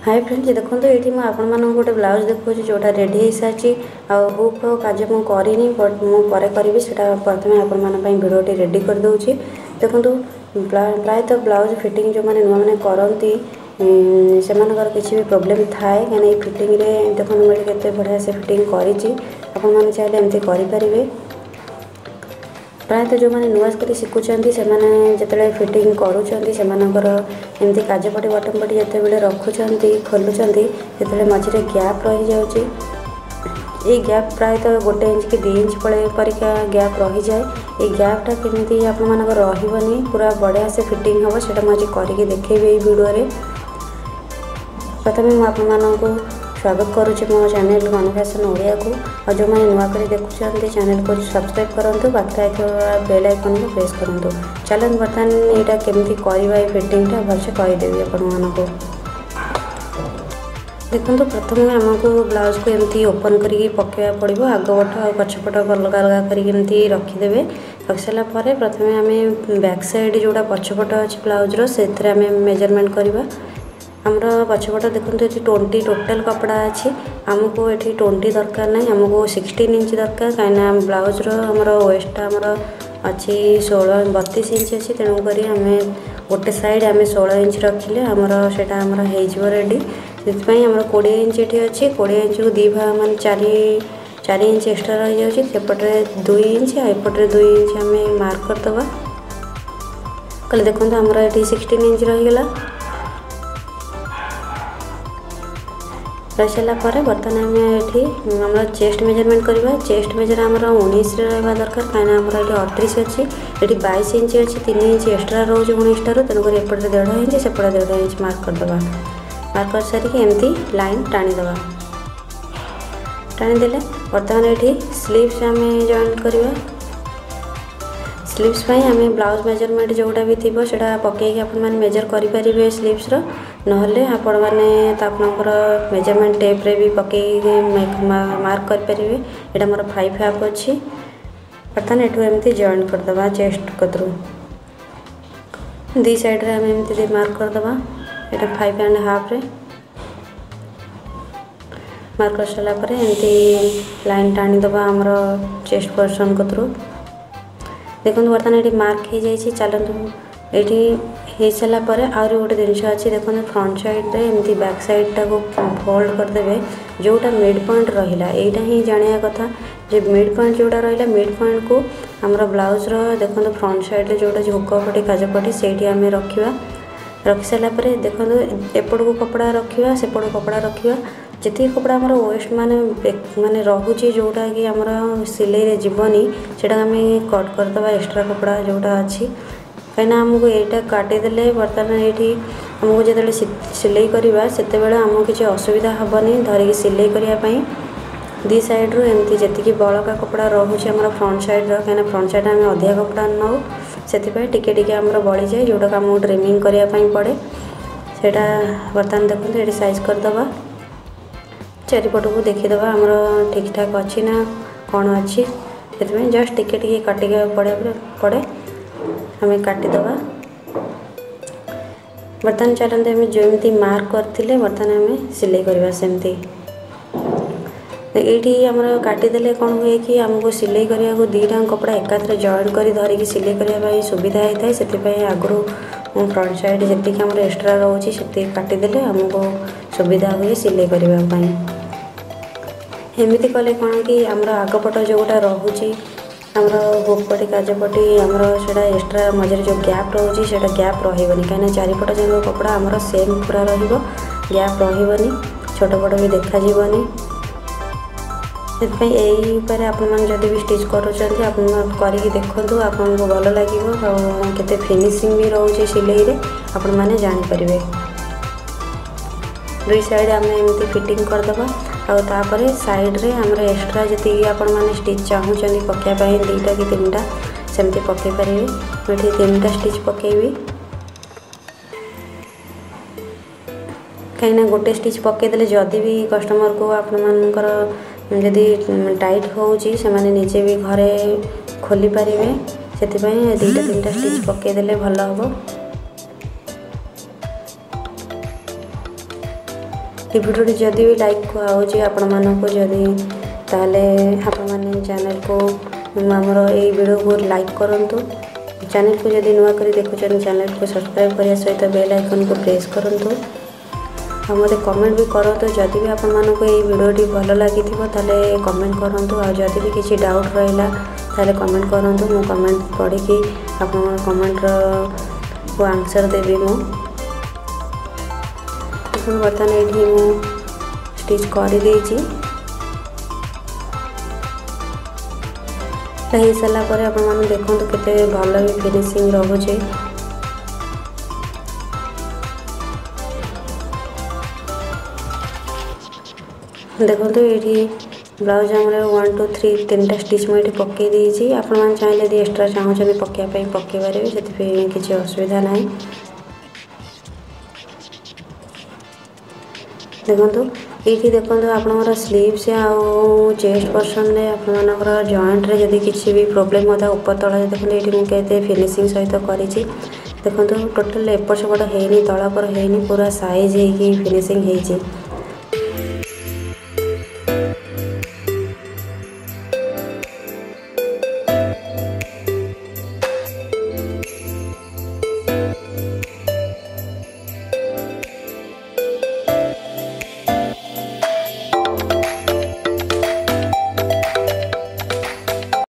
Hi friends देखो ये मुझे गोटे ब्लाउज देखो जोटा रेडी हो सारी हुक कार्य मुझे करनी बट मुझे करी से प्रथम आपण भिडियोटी रेडी कर दूची। देखो प्रायतः ब्लाउज फिटिंग जो मैंने नुआ मैंने करती से किसी भी प्रोब्लेम थाए कहीं फिटिंग देखो मुझे केते बढ़िया से फिटिंग करी आपने चाहिए एमती करें। प्रायतः जो मैंने नुआ कर शिखुंट से जो फिटिंग करमती काजपटी बटन पटी जिते रखुंट खोलुंट से मझे गैप रही जाऊँगी। ये गैप प्रायतः 1 इंच कि 2 इंच परिका गैप रही जाए। ये गैपटा केमी आपनी पूरा बढ़िया से फिटिंग हम से मुझे करके देखेबी ये वीडियो। प्रथम मुझे स्वागत करुच्ची मो चैनल मनु फैशन ओडिया को और जो मैंने नुआ कर देखुं चैनल को सब्सक्राइब करूँ पाखे बेल आइकन को प्रेस करूँ। चलो बर्तमान यहाँ केमती करवा फिटिंगटा भलसे कहीदेवी आपको। देखो प्रथम आमको ब्लाउज को एमती ओपन करके पकेवा पड़ो आग पट और पछपट अलग अलग करके रखीदे। रखी सारापर प्रथम आम बैक साइड जोड़ा पछपट अच्छे ब्लाउजर से मेजरमेंट करवा। आमर पछपट देखो ये 20 टोटाल कपड़ा अच्छी आमको ये 20 दरकार ना आमको 16 इंच दरकार कहीं ब्लाउजर आमर वेस्टा आमर अच्छी 32 इंच अच्छी तेणुक आम गोटे साइड आम 16 इंच रखिले आमर से रेडी से आमर 20 इंच ये अच्छी 20 इंच को 2 भाग मान 4 इंच एक्सट्रा रही जाऊँगी सेपटे 2 इंच एपटे 2 इंच आम मार्क करदे कल देखो आमर ये 16 इंच रहीगला। रही सारापर बर्तमान आम ये चेस्ट मेजरमेंट करवा। चेस्ट मेजर आमर 19 रहा दरकार कहीं आमर ये 38 अच्छी ये 22 इंच अच्छी 3 इंच एक्सट्रा रोज 19 टारू तेणुक एपटे 1.5 इंच सेपटे 1.5 इंच मार्क करदे। मार्क कर सारिकी एमती लाइन टाणीदे। टाणीदेले बर्तमान ये स्लीव्स आम जॉइंट करवा। स्लीव्स आम ब्लाउज मेजरमेंट जोटा भी थी से पकईकि आप मेजर करेंगे स्लीव्स नहले आपण मैंने मेजरमेंट टेप रे भी पकई मार्क करेंगे। यहाँ मोर 5 हाफ अच्छी बर्तमान एठू एमती जॉइंट करदे चेस्ट कतरू 2 साइड रे आम एमती मार्क करदे। यहाँ 5.5 रे मार्क कर सारापर एमती लाइन टाणीदे आमर चेस्ट पोर्शन कतरू। देखो बर्तमान ये मार्क हो जाइए। चलतु ये सारापर आहरी गोटे जिनस अच्छी देखो फ्रंट साइड रे एमती बैक साइड टाक फोल्ड करदे जोटा मिड पॉइंट रहा यहाँ ही जाना कथा जो मिड पॉइंट जोटा रहा मिड पॉइंट को आमर ब्लाउजर देखो फ्रंट साइड रे जोटा हुक पटी काजपटी से आम रखा। रखी सारापर देखो एपट को कपड़ा रखा सेपट को कपड़ा रखा जी कपड़ा आमर वेस्ट माने रोचे जोटा कि आमर सिलाई जीवनी से आम कट करदे एक्सट्रा कपड़ा जोटा अच्छी कहीं आमको यहाँ काटिदेले बर्तमान ये आमको जो सिलाई करवा से आमको किसी असुविधा हेनी धरिकी सिलाई करने 2 साइड रू एमती जी बड़का कपड़ा रोचे आम फ्रंट साइड कहीं फ्रंट साइड आम अधिक कपड़ा नौ से टिके आमर बड़ी जाए जोटा आमको ट्रिमिंग करने पड़े से बर्तमान देखो ये साइज करदे चारिपट को देखीदे आमर ठीक ठाक अच्छी ना कौन अच्छी से जस्ट टिके काटिके पड़े आम काटिदे। बर्तमान चलते आम जमी मार्क करते बर्तमान आम सिलाई करवा सेमती ये आमर काटिदेले कौन हुए कि आमको सिलाई करने को 2 कपड़ा एकाथरे जॉइंट कर धरिकी सिलाई करने सुविधा होता है से आगु फ्रंट साइड जी आम एक्सट्रा रोचे से काटिदेले आमको सुविधा हुए सिलाई करने। एमती कले कौन कि आमर आगपट जोटा रोचे आमर हुक पटी काजपटी आमर से एक्सट्रा मझे जो गैप रोचे से गैप रही कहीं चारिपट जो कपड़ा आमर सेम पूरा गैप रही छोट बड़ भी देखा से आपड़ी भी स्टिच करके देखूँ आपको भल लगे केते फिनिशिंग भी रोचे सिलाई रे आपण मैंने जानीपर 2 साइड आम एमती फिटिंग करदे और तापर साइड रे आमर एक्सट्रा जी आपण मैंने स्टिच चाहूँगी पकाइबाई 2टा कि 3टा सेमती पकई पारे मुझे 3टा स्टिच पकेबी कहीं गोटे स्टिच पकईदे जदि भी कस्टमर को आपणकर जदि टाइट होची से माने नीचे भी घरे खोली पारे से 2टा 3टा स्टिच पकईदे भल हम। ये भिडियोटी जदि भी लाइक आउची आपण मानक जदि ताले आपण माने चैनल को हमरो ए वीडियो को लाइक करंतु। चैनल को जदि नुआ करी देखुछन चैनल को सब्सक्राइब करिया सहित बेल आइकन को प्रेस करंतु। आ मते कमेंट भी करंतु जदि भी आपण मानक ए वीडियोटी भलो लागिथिबो ताले कमेंट करंतु। आ जदि भी किछि डाउट रहला ताले कमेंट करंतु। मो कमेंट पढी कि आपण कमेंट को आंसर देबी मो। बर्तमान ये स्टिच कर सारापर आप देखो केते भल भी फिनिशिंग रोचे। देखो ये ब्लाउज आम 1 2 3 3टा स्टिच मुझे पकई देती। आपण चाहिए एक्सट्रा चाहते पकड़ाई पकई पारे से किसी असुविधा ना। देखो ये देखो आप स्लीव्स आउ चेस्ट पर्सन में आपर जॉइंट रे जदि किसी भी प्रॉब्लम होता ऊपर तल देखो ये मुझे फिनिशिंग सहित करी। देखो टोटल एपट सेपट है तलापर है पूरा साइज है फिनिशिंग है।